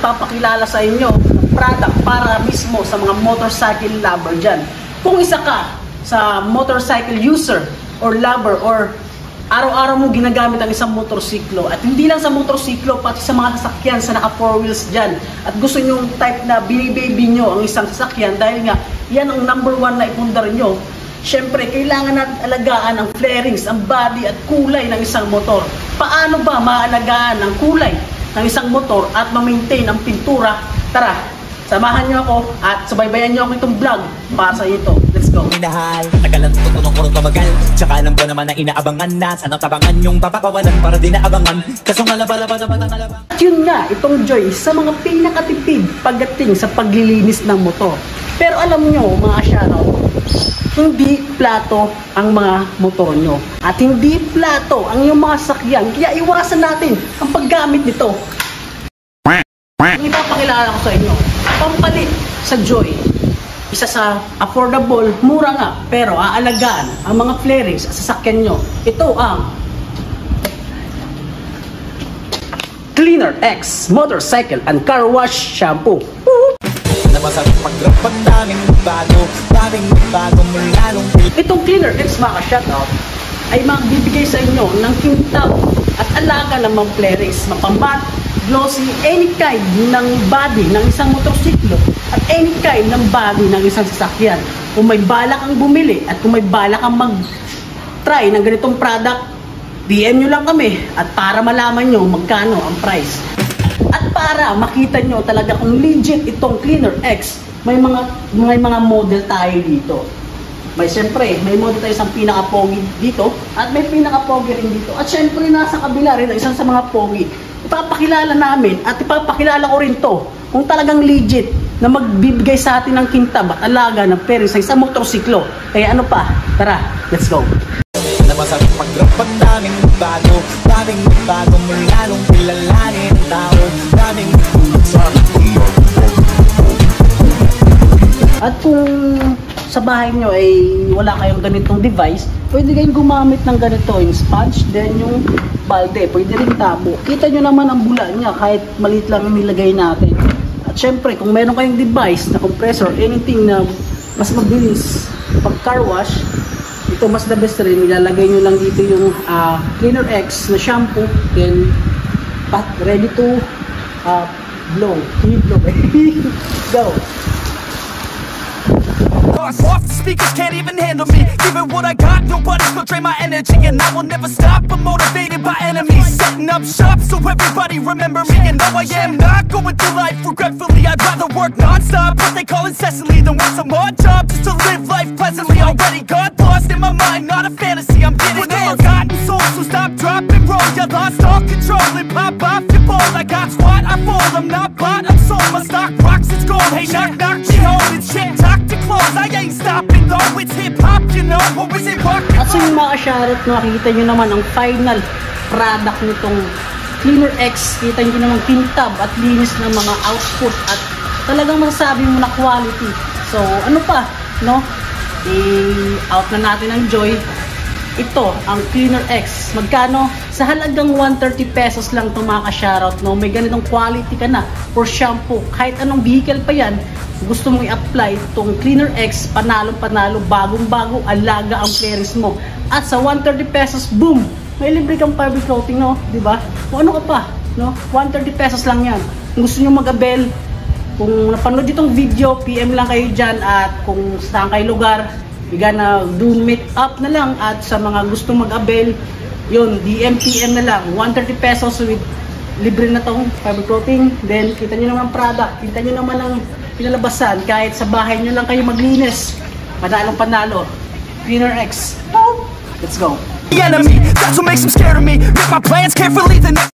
ipapakilala sa inyo ng product para mismo sa mga motorcycle lover dyan. Kung isa ka sa motorcycle user or lover or araw-araw mo ginagamit ang isang motorsiklo at hindi lang sa motorsiklo pati sa mga sasakyan sa naka 4 wheels dyan at gusto nyo yung type na binibaby nyo ang isang sasakyan dahil nga yan ang number 1 na ipundar nyo, syempre kailangan natin alagaan ang flarings, ang body at kulay ng isang motor. Paano ba maalagaan ang kulay ng isang motor at ma-maintain ang pintura? Tara, samahan nyo ako at subaybayan nyo ako itong vlog para sa ito. Let's go! Minahal, tagalan tutunong ko rin tumagal. Tsaka alam ko naman na inaabangan na sanang tabangan yung papakawalan para di naabangan. Kaso nga laba-laba naman ang alaba. At yun nga, itong Joy sa mga pinakatipid pagdating sa paglilinis ng motor. Pero alam nyo mga asyaraw, hindi plato ang mga motor nyo. At hindi plato ang iyong mga sakyan. Kaya iwasan natin ang paggamit nito. Ipapakilala ko sa inyo, pampalit sa Joy. Isa sa affordable, mura nga, pero aalagaan ang mga flarings sa sasakyan nyo. Ito ang Cleaner X Motorcycle and Car Wash Shampoo. Masarap pag-grab daming bago mula nung Itong Cleaner X mga shoutout ay magbibigay sa inyo ng kintab at alaga ng mga flarings, mapambat, glossy, any kind ng body ng isang motorsiklo at any kind ng body ng isang sasakyan. Kung may balak ang bumili at kung may balak ang mag-try ng ganitong product, DM nyo lang kami at para malaman nyo magkano ang price. At para makita nyo talaga kung legit itong Cleaner X, may mga model tayo dito. Siyempre, may model tayo isang pinaka-pogi dito at may pinaka-pogi rin dito. At siyempre, nasa kabila rin isang sa mga pogi. Ipapakilala namin at ipapakilala ko rin to kung talagang legit na magbibigay sa atin ng kintab at alaga ng flarings sa isang motorsiklo. Kaya ano pa? Tara, let's go! Masarap pag-grab daming bago mula nung kilalanin ng tao. Daming at kung sa bahay nyo ay wala kayong ganitong device, pwede kayong gumamit ng ganito, yung sponge, then yung balde, pwede rin tabo. Kita nyo naman ang bula niya kahit maliit lang yung nilagay natin. At syempre, kung meron kayong device na compressor, anything na mas mabilis pag car wash, ito mas the best rin. Ilalagay nyo lang dito yung Cleaner X na shampoo, then ready to blow. Go! Off the speakers can't even handle me. Given what I got, nobody's gonna drain my energy. And I will never stop, I'm motivated by enemies. Setting up shop so everybody remember me. And no, I am not going through life regretfully. I'd rather work non-stop, what they call incessantly, than work some odd job just to live life pleasantly. Already got lost in my mind, not a fantasy, I'm getting it. Forgotten souls, so stop, drop, and roll. You lost all control and pop off your ball. I got squat, I fall, I'm not bought, I'm sold. My stock rocks, it's gold. Hey, knock, knock, she holding shit, talk to close. I ain't stopping though, it's hip-hop, you know, or is it rock? At so yung mga shoutout, nakikita nyo naman ang final product nitong Cleaner X. Kita nyo naman kintab at linis ng mga output at talagang masasabi mo na quality. So ano pa, no? I-out na natin ang Joy. Ito, ang Cleaner X. Magkano? Sa halagang 130 pesos lang itong mga ka-shoutout, no? May ganitong quality ka na for shampoo. Kahit anong vehicle pa yan, gusto mong i-apply itong Cleaner X, panalo-panalo, bagong-bago, alaga ang flarings mo. At sa 130 pesos, boom! May libre kang fabric coating, no? Diba? Kung ano ka pa, no? 130 pesos lang yan. Kung gusto nyo mag-abel, kung napanood itong video, PM lang kayo dyan at kung saan kayo lugar, biga na do meet up na lang at sa mga gustong mag-abel, yun, DM na lang. 130 pesos with libre na tong fabric coating. Then, kita nyo naman ang product. Kita nyo naman ang pinalabasan. Kahit sa bahay nyo lang kayo maglinis. Panalong panalo. Cleaner X. Let's go. The enemy, that's what makes them scared of me. Make my plans carefully, then